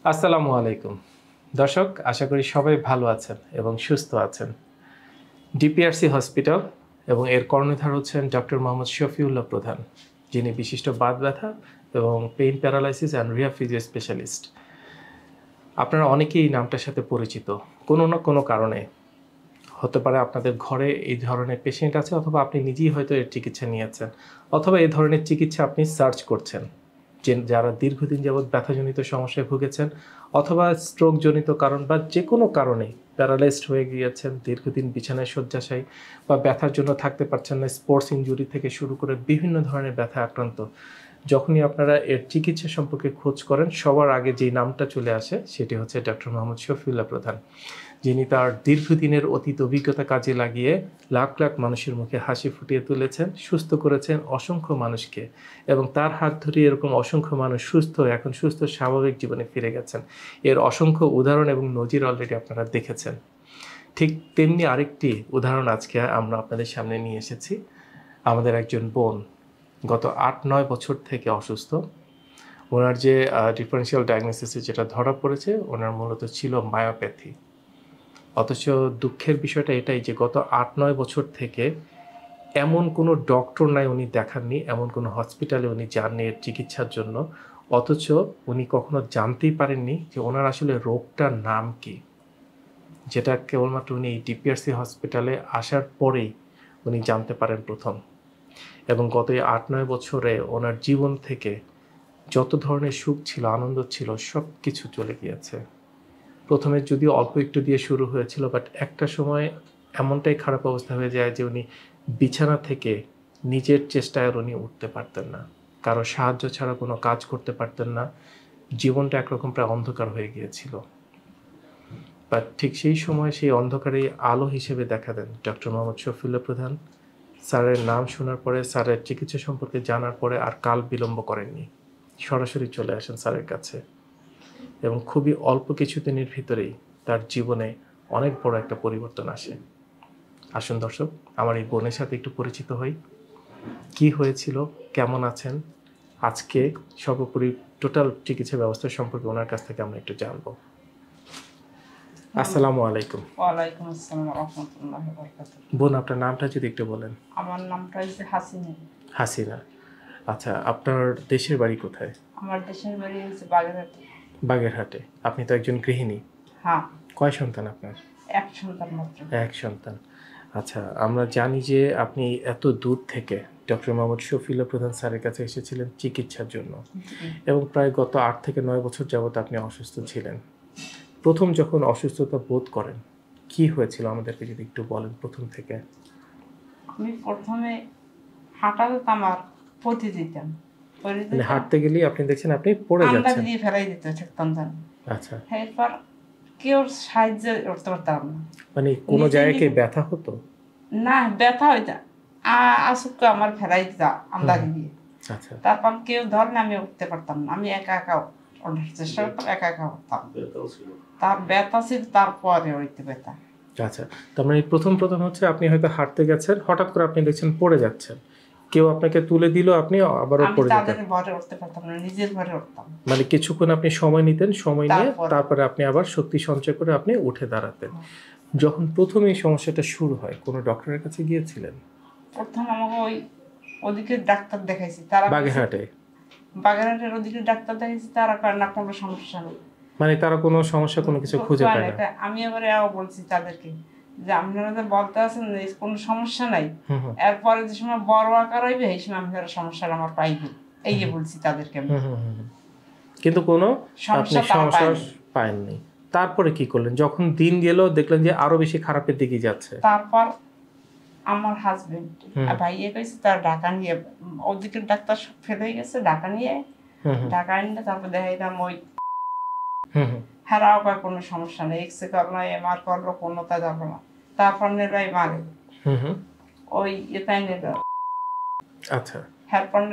আসসালামু আলাইকুম দর্শক, আশা করি সবাই ভালো আছেন এবং সুস্থ আছেন। ডিপিআরসি হসপিটাল এবং এর কর্ণধার হচ্ছেন ডক্টর মোহাম্মদ শফিউল্লাহ প্রধান, যিনি বিশিষ্ট বাত ব্যথা এবং pain paralysis and rehab physio specialist. আপনারা অনেকেই এই নামটার সাথে পরিচিত কোনো না কোনো কারণে। হতে পারে আপনাদের ঘরে এই ধরনের পেশেন্ট আছে, অথবা আপনি নিজেই হয়তো এর চিকিৎসা নিয়েছেন, অথবা এই ধরনের চিকিৎসা আপনি সার্চ করছেন। যারা দীর্ঘদিন যাবৎ ব্যথাজনিত সমস্যায় ভুগেছেন, অথবা স্ট্রোকজনিত কারণ বা যে কোনো কারণে প্যারালাইজড হয়ে গিয়েছেন, দীর্ঘদিন বিছানায় শয্যাশায়ী বা ব্যথার জন্য থাকতে পারছেন না, স্পোর্টস ইনজুরি থেকে শুরু করে বিভিন্ন ধরনের ব্যথা আক্রান্ত। যখনই আপনারা এর চিকিৎসা সম্পর্কে খোঁজ করেন, সবার আগে যেই নামটা চলে আসে সেটি হচ্ছে ডক্টর মোহাম্মদ শফিউল্লাহ প্রধান, যিনি তার দীর্ঘদিনের অতীত অভিজ্ঞতা কাজে লাগিয়ে লাখ লাখ মানুষের মুখে হাসি ফুটিয়ে তুলেছেন, সুস্থ করেছেন অসংখ্য মানুষকে, এবং তার হাত ধরে এরকম অসংখ্য মানুষ এখন সুস্থ স্বাভাবিক জীবনে ফিরে গেছেন। এর অসংখ্য উদাহরণ এবং নজির অলরেডি আপনারা দেখেছেন। ঠিক তেমনি আরেকটি উদাহরণ আজকে আমরা আপনাদের সামনে নিয়ে এসেছি। আমাদের একজন বোন গত ৮-৯ বছর থেকে অসুস্থ। ওনার যে ডিফারেন্সিয়াল ডায়াগনোসিসে যেটা ধরা পড়েছে, ওনার মূলত ছিল মায়োপ্যাথি। অথচ দুঃখের বিষয়টা এটাই যে গত ৮-৯ বছর থেকে এমন কোনো ডক্টর নাই উনি দেখাননি, এমন কোনো হসপিটালে উনি যাননি এর চিকিৎসার জন্য। অথচ উনি কখনো জানতেই পারেননি যে ওনার আসলে রোগটার নাম কি, যেটা কেবলমাত্র উনি এই ডিপিআরসি হসপিটালে আসার পরেই উনি জানতে পারেন প্রথম। এবং গত এই ৮-৯ বছরে ওনার জীবন থেকে যত ধরনের সুখ ছিল, আনন্দ ছিল, সব কিছু চলে গিয়েছে। প্রথমে যদিও অল্প একটু দিয়ে শুরু হয়েছিল, বাট একটা সময় এমনটাই খারাপ অবস্থা হয়ে যায় যে উনি বিছানা থেকে নিজের চেষ্টায় আর উনি উঠতে পারতেন না, কারো সাহায্য ছাড়া কোনো কাজ করতে পারতেন না। জীবনটা একরকম প্রায় অন্ধকার হয়ে গিয়েছিল। বাট ঠিক সেই সময় সেই অন্ধকারে আলো হিসেবে দেখা দেন ডক্টর মোহাম্মদ শফিউল্লাহ প্রধান। স্যারের নাম শোনার পরে, স্যারের চিকিৎসা সম্পর্কে জানার পরে আর কাল বিলম্ব করেননি, সরাসরি চলে আসেন স্যারের কাছে, এবং খুবই অল্প কিছুদিনের ভিতরেই তার জীবনে অনেক বড় একটা পরিবর্তন আসে। আসুন দর্শক, আমার এই বোনের সাথে একটু পরিচিত হই। কি হয়েছিল, কেমন আছেন, আজকে সর্বোপরি টোটাল চিকিৎসা ব্যবস্থা সম্পর্কে ওনার কাছ থেকে আমরা একটু জানবো। আসসালামু আলাইকুম। ওয়ালাইকুম আসসালাম ওয়া রাহমাতুল্লাহি ওয়া বারাকাতুহু। বোন, আপনার নামটা যদি একটু বলেন। আমার নামটা হচ্ছে হাসিনা। হাসিনা। আচ্ছা, আপনার দেশের বাড়ি কোথায়? আমার দেশের বাড়ি হচ্ছে বাগেরহাটে। বাগেরহাটে। আপনি তো একজন গৃহিণী। হ্যাঁ। কয় সন্তান আপনার? এক সন্তান মাত্র। এক সন্তান। আচ্ছা, আমরা জানি যে আপনি এত দূর থেকে ডক্টর মোহাম্মদ শফিউল্লাহ প্রধান স্যারের কাছে এসেছিলেন চিকিৎসার জন্য, এবং প্রায় গত ৮ থেকে ৯ বছর যাবত আপনি অসুস্থ ছিলেন। প্রথম যখন অসুস্থতা বোধ করেন, কি হয়েছিল আমাদেরকে যদি একটু বলেন প্রথম থেকে। আমি প্রথমে হাঁটা যেতাম আর পথে যেতাম। মানে হাঁটতে গেলেই আপনি দেখছেন আপনি পড়ে যাচ্ছেন। দিয়ে ফেলাই দিতে থাকতাম জানি। আচ্ছা। এরপর কেউ সাহায্যে উঠতে পারতাম না। মানে কোনো জায়গায় কি ব্যথা হতো? না, ব্যথা হইতা আসুক আমার ফেলাই দিতা আমরা দিয়ে। আচ্ছা। তারপর কেউ ধরলে আমি উঠতে পারতাম না, আমি একা একা ওঠার চেষ্টা করতাম, একা একা উঠতাম। তার ব্যথা ছিল, তারপরে হইতে ব্যথা। আচ্ছা, তার মানে প্রথম হচ্ছে আপনি হয়তো হাঁটতে গেছেন, হঠাৎ করে আপনি দেখছেন পড়ে যাচ্ছেন, কেউ আপনাকে তুলে দিল, আপনি আবারও পড়ে যেতেন। তাদের ভরে উঠতে পারতাম না, নিজের ভরে উঠতাম। মানে কিছুক্ষণ আপনি সময় নিতেন, সময় নিয়ে তারপরে আপনি আবার শক্তি সঞ্চয় করে আপনি উঠে দাঁড়াতেন। যখন প্রথম এই সমস্যাটা শুরু হয়, কোনো ডক্টরের কাছে গিয়েছিলেন? প্রথম আমাকে ওদিকে ডাক্তার দেখাইছি, তারা বাগেরহাটের ওদিকে ডাক্তার দেখাইছি, তারা কার না কোনো সমস্যা নেই। মানে তারা কোনো সমস্যা কোনো কিছু খুঁজে পায় না। আমি এবারে বলছি তাদেরকে যে আপনারা যে বলতে আছেন কোনো সমস্যা নাই, এরপরে যে সময় বড় আকার হইবে এই সময় আপনারা সমস্যাটা আমার পাইবে, এই যে বলছি তাদেরকে। কিন্তু কোনো সমস্যা পায়নি। তারপরে কি করলেন যখন দিন গেল, দেখলেন যে আরো বেশি খারাপের দিকে যাচ্ছে? তারপর আমার হাজবেন্ড ভাইয়ে কইছে তার ঢাকা নিয়ে, ওদিকে ডাক্তার সব ফেলে গেছে, ঢাকা নিয়ে এনে তারপর দেখাইলাম ওই হারাও কয় কোনো সমস্যা নেই, এক্সরে করলো, এমআর করলো, কোনোটা যাবো না। তারপর নেবাই মারে ওই এটাই নেব। আচ্ছা। হ্যারপর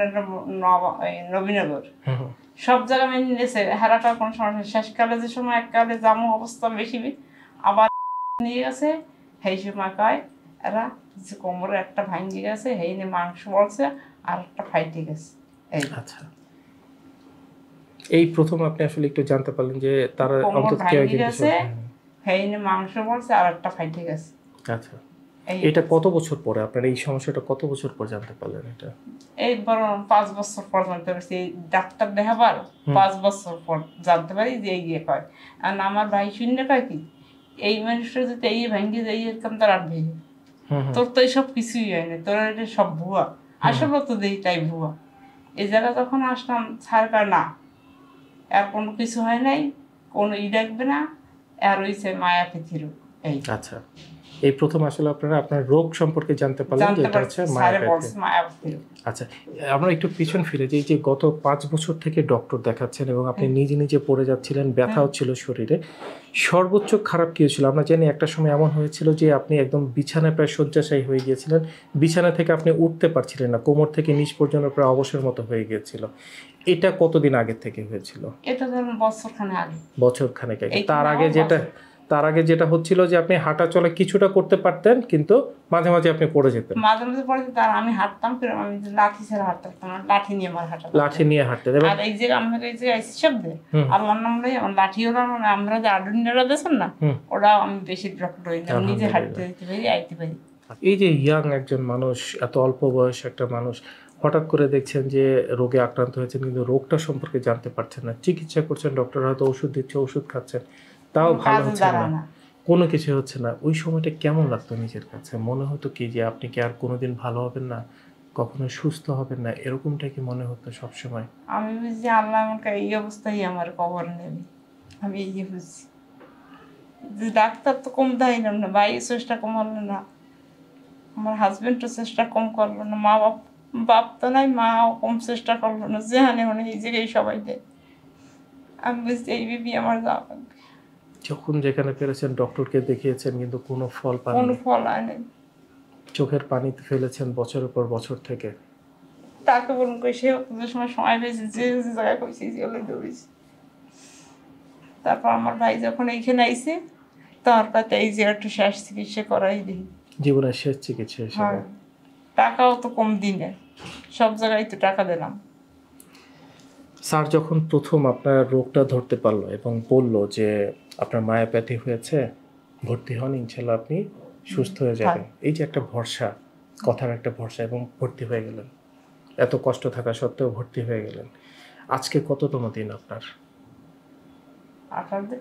নবীনগর সব জায়গায় মেনে নিয়েছে, হারাটা কোনো সমস্যা। শেষকালে যে সময় এককালে জামু অবস্থা বেশি, আবার নিয়ে গেছে, সেই সময় কয় এরা যে কোমরে একটা ভাঙ্গি গেছে, এই নিয়ে মাংস বলছে, আর একটা ফাইটে গেছে। এই আচ্ছা, এই প্রথম আপনি আসলে একটু জানতে পারলেন যে তারা অন্তত কেউ একজন কিছু হেইনে মাংস বলছে আর একটা ফাইটে গেছে। আচ্ছা, এটা কত বছর পরে আপনার এই সমস্যাটা কত বছর পর জানতে পারলেন? এটা এই বড় 5 বছর পর জানতে পারছি। ডাক্তার দেখাবার 5 বছর পর জানতে পারি যে এই ইয়ে কয়। আর আমার ভাই শূন্য কয় কি এই মানুষটা যদি এই ভেঙে যাই এরকম তার আর ভেঙে তোর তো এইসব কিছুই হয় না, তোর এটা সব ভুয়া। আসলে তো দেই তাই ভুয়া। এই জায়গা যখন আসলাম সরকার না আর কোনো কিছু হয় নাই, কোনো ডাকবে না, আর হইছে মায়াপথি রোগ। এই আচ্ছা, এই প্রথম আসলে আপনারা আপনার রোগ সম্পর্কে জানতে পারলেন যে এটা হচ্ছে মায়াপথি। আচ্ছা, আমরা একটু পিছন ফিরে যাই যে গত 5 বছর থেকে ডক্টর দেখাচ্ছেন এবং আপনি নিজে নিজে পড়ে যাচ্ছিলেন, ব্যথা হচ্ছিল শরীরে। সর্বোচ্চ খারাপ কি হয়েছিল? আমরা জানি একটা সময় এমন হয়েছিল যে আপনি একদম বিছানায় প্রায় শয্যাশায়ী হয়ে গিয়েছিলেন, বিছানা থেকে আপনি উঠতে পারছিলেন না, কোমর থেকে নিচ পর্যন্ত প্রায় অবসর মতো হয়ে গিয়েছিল। এটা কতদিন আগে থেকে হয়েছিল? এটা ধরুন বছরখানেক আগে। বছরখানেক আগে। তার আগে যেটা হচ্ছিল যে আপনি হাঁটা চলা কিছুটা করতে পারতেন, কিন্তু মাঝে মাঝে আপনি পড়ে যেতেন। মাঝে মাঝে পড়ে যেতেন। আর আমি হাঁটতাম, আমি লাঠি ছাড়া হাঁটতাম না, লাঠি নিয়ে আমার হাঁটা। লাঠি নিয়ে হাঁটতেন। আর এই যে আমরা এই যে আইসি শব্দে আল্লাহর নাম লই আমার লাঠি ওরা আমরা যে আডুনিরা দেন না, ওরা আমি বেশি ডক্টর হই না, নিজে হাঁটতে যেতে পারি, আইতে পারি। এই যে ইয়াং একজন মানুষ, এত অল্প বয়স একটা মানুষ, হঠাৎ করে দেখছেন যে রোগে আক্রান্ত হয়েছেন, কিন্তু রোগটা সম্পর্কে জানতে পারছেন না, চিকিৎসা করছেন, ডক্টর হয়তো ওষুধ দিচ্ছে, ওষুধ খাচ্ছেন, তাও ভালো হচ্ছে না, কোনো কিছু হচ্ছে না। ওই সময়টা কেমন লাগতো নিজের কাছে? মনে হতো কি যে আপনি কি আর কোনোদিন ভালো হবেন না, কখনো সুস্থ হবেন না, এরকমটা কি মনে হতো সবসময়? আমি বুঝছি আল্লাহ আমাকে এই অবস্থায় আমার কবর নেবে, আমি এই বুঝছি। ডাক্তার তো কম দেয়লাম না, ভাই চেষ্টা কম হলো না, আমার হাজবেন্ডও চেষ্টা কম করলো না, মা বাপ তো নাই, মাও কম চেষ্টা করলো না, যেখানে মানে এই জায়গায় সবাই দেয়। আমি বুঝছি এই বিবি আমার যাওয়া লাগবে। যখন যেখানে পেরেছেন ডক্টরকে দেখিয়েছেন, কিন্তু কোনো ফল পান, কোনো ফল আনে, চোখের পানি ফেলেছেন বছরের পর বছর থেকে। তাকে বলুন কই সে সময় পেয়েছে, যে জায়গায় কইছি সেগুলো দৌড়েছি। তারপর আমার ভাই যখন এইখানে আইছে, তার কাছে এই যে একটু শেষ চিকিৎসা করাই দিই, জীবনের শেষ চিকিৎসা হিসেবে। টাকাও তো কম দিনে, সব জায়গায় তো টাকা দিলাম। স্যার যখন প্রথম আপনার রোগটা ধরতে পারলো এবং বললো যে আপনার মায়াপ্যাথি হয়েছে, ভর্তি হন, ইনশাল্লাহ আপনি সুস্থ হয়ে যাবেন, এই যে একটা ভরসা, কথার একটা ভরসা, এবং ভর্তি হয়ে গেলেন, এত কষ্ট থাকা সত্ত্বেও ভর্তি হয়ে গেলেন। আজকে কততম দিন আপনার? 18 দিন,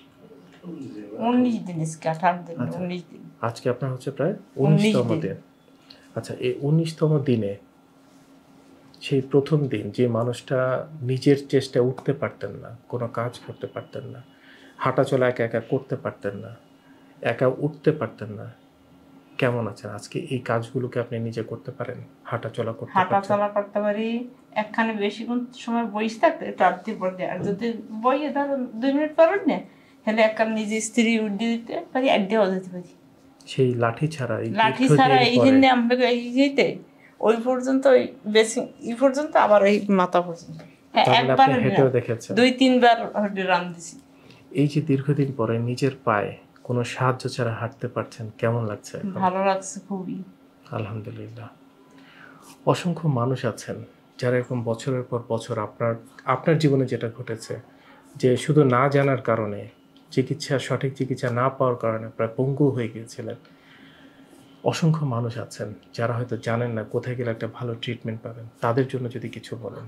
19 দিন, 18 দিন, 19 দিন। আজকে আপনার হচ্ছে প্রায় 19তম দিন। আচ্ছা, এই 19তম দিনে, সেই প্রথম দিন যে মানুষটা নিজের চেষ্টায় উঠতে পারতেন না, কোনো কাজ করতে পারতেন না, হাঁটা চলা একা একা করতে পারতেন না, একা উঠতে পারতেন না, কেমন আছেন আজকে? এই কাজগুলোকে আপনি নিজে করতে পারেন? হাঁটা চলা করতে পারি, একখানে বেশিক্ষণ সময় বসে থাকতে একটু আধটি পর দিয়ে, আর যদি বইয়ে ধরো 2 মিনিট পারেন না, তাহলে একখানে নিজে স্ত্রী উঠিয়ে দিতে পারি, আড্ডাও যেতে পারি। সেই লাঠি ছাড়া এইখানে আমরা যেতে ওই পর্যন্ত, ওই বেশি এই পর্যন্ত, আবার এই মাথা পর্যন্ত, একবার হেঁটেও দেখেছেন, 2-3 বার রান দিছি। এই যে দীর্ঘদিন পরে নিজের পায়ে কোনো সাহায্য ছাড়া হাঁটতে পারছেন, কেমন লাগছে? ভালো লাগছে খুবই, আলহামদুলিল্লাহ। অসংখ্য মানুষ আছেন যারা এরকম বছরের পর বছর আপনার জীবনে যেটা ঘটেছে, যে শুধু না জানার কারণে, সঠিক চিকিৎসা না পাওয়ার কারণে প্রায় পঙ্গু হয়ে গিয়েছিলেন। অসংখ্য মানুষ আছেন যারা হয়তো জানেন না কোথায় গেলে একটা ভালো ট্রিটমেন্ট পাবেন, তাদের জন্য যদি কিছু বলেন।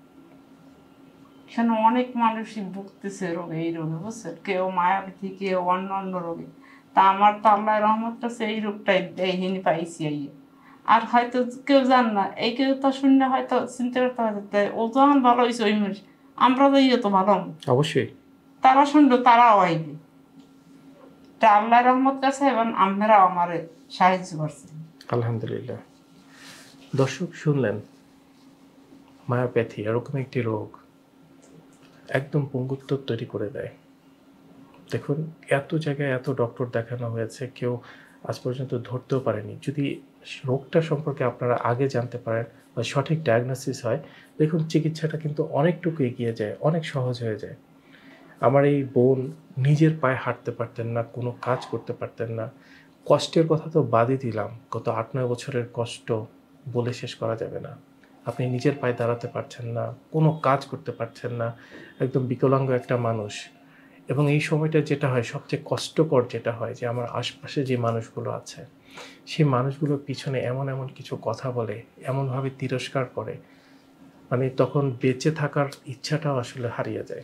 এখানে অনেক মানুষই ভুগতেছে রোগে, এই রোগে, বুঝছেন, কেউ মায়াবতী, কেউ অন্য রোগে। তা আমার তো আল্লাহ রহমতটা এই রোগটাই এইখানে পাইছি। আর হয়তো কেউ জান না, এই কেউ তো শূন্য হয়তো চিন্তা করতে পারতে, ও যখন ভালো হয়েছে ওই মানুষ, আমরা তো তো ভালো, অবশ্যই তারা শুনলো, তারাও আইবে। তা আল্লাহ রহমত কাছে এবং আপনারাও আমার সাহায্য করছেন, আলহামদুলিল্লাহ। দর্শক শুনলেন, মায়াপ্যাথি এরকম একটি রোগ একদম পঙ্গুত্ব তৈরি করে দেয়। দেখুন, এত জায়গায় এত ডক্টর দেখানো হয়েছে, কেউ আজ পর্যন্ত ধরতেও পারেনি। যদি রোগটা সম্পর্কে আপনারা আগে জানতে পারেন বা সঠিক ডায়াগনোসিস হয়, দেখুন চিকিৎসাটা কিন্তু অনেকটুকু এগিয়ে যায়, অনেক সহজ হয়ে যায়। আমার এই বোন নিজের পায়ে হাঁটতে পারতেন না, কোনো কাজ করতে পারতেন না। কষ্টের কথা তো বাদই দিলাম, গত 8-9 বছরের কষ্ট বলে শেষ করা যাবে না। আপনি নিজের পায়ে দাঁড়াতে পারছেন না, কোনো কাজ করতে পারছেন না, একদম বিকলাঙ্গ একটা মানুষ। এবং এই সময়টা যেটা হয় সবচেয়ে কষ্টকর যেটা হয় যে আমার আশপাশে যে মানুষগুলো আছে সেই মানুষগুলোর পিছনে এমন এমন কিছু কথা বলে, এমনভাবে তিরস্কার করে, মানে তখন বেঁচে থাকার ইচ্ছাটাও আসলে হারিয়ে যায়।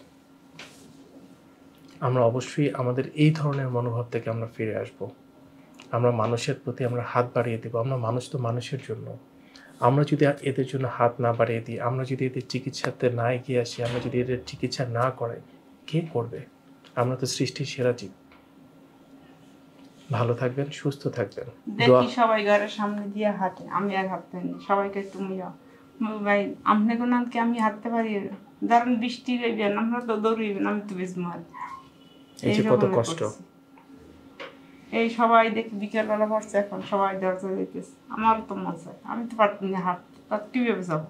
আমরা অবশ্যই আমাদের এই ধরনের মনোভাব থেকে আমরা ফিরে আসব। আমরা মানুষের প্রতি আমরা হাত বাড়িয়ে দেব। আমরা মানুষ তো মানুষের জন্য। আমরা যদি এদের জন্য হাত না বাড়িয়ে দিই, আমরা যদি এদের চিকিৎসাতে না এগিয়ে আসি, আমরা যদি এদের চিকিৎসা না করাই, কে করবে? আমরা তো সৃষ্টির সেরা জীব। ভালো থাকবেন, সুস্থ থাকবেন। দেখি সবাই ঘরের সামনে দিয়ে হাঁটে, আমি আর হাঁটতে নি। সবাইকে তুমি ভাই আপনি কোন কি আমি হাঁটতে পারি? ধরেন বৃষ্টি যাইবেন, আমরা তো দৌড়িবেন, আমি তো বেশ মার। এই যে কত কষ্ট। এই সবাই দেখি বিকেলবেলা পড়ছে, এখন সবাই দরজা দিতেছে, আমারও তো মন চায়, আমি তো পারতাম না হাঁটতে, তার কিভাবে যাবো?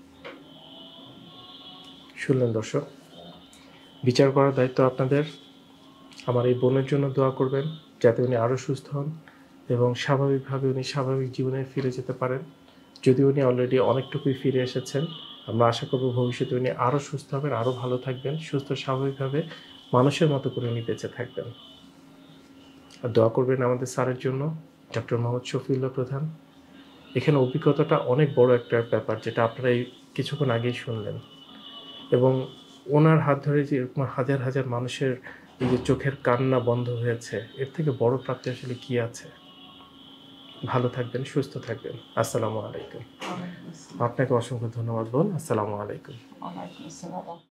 শুনলেন দর্শক, বিচার করার দায়িত্ব আপনাদের। আমার এই বোনের জন্য দোয়া করবেন যাতে উনি আরও সুস্থ হন এবং স্বাভাবিকভাবে উনি স্বাভাবিক জীবনে ফিরে যেতে পারেন। যদি উনি অলরেডি অনেকটুকুই ফিরে এসেছেন, আমরা আশা করব ভবিষ্যতে উনি আরও সুস্থ হবেন, আরও ভালো থাকবেন, সুস্থ স্বাভাবিকভাবে মানুষের মতো করে উনি বেঁচে থাকবেন। আর দোয়া করবেন আমাদের স্যারের জন্য, ডক্টর মোহাম্মদ শফিউল্লাহ প্রধান। এখানে অভিজ্ঞতাটা অনেক বড় একটা ব্যাপার, যেটা আপনারা এই কিছুক্ষণ আগেই শুনলেন। এবং ওনার হাত ধরে যে এরকম হাজার হাজার মানুষের এই যে চোখের কান্না বন্ধ হয়েছে, এর থেকে বড় প্রাপ্তি আসলে কি আছে? ভালো থাকবেন, সুস্থ থাকবেন। আসসালামু আলাইকুম। আপনাকে অসংখ্য ধন্যবাদ বোন। আসসালামু আলাইকুম।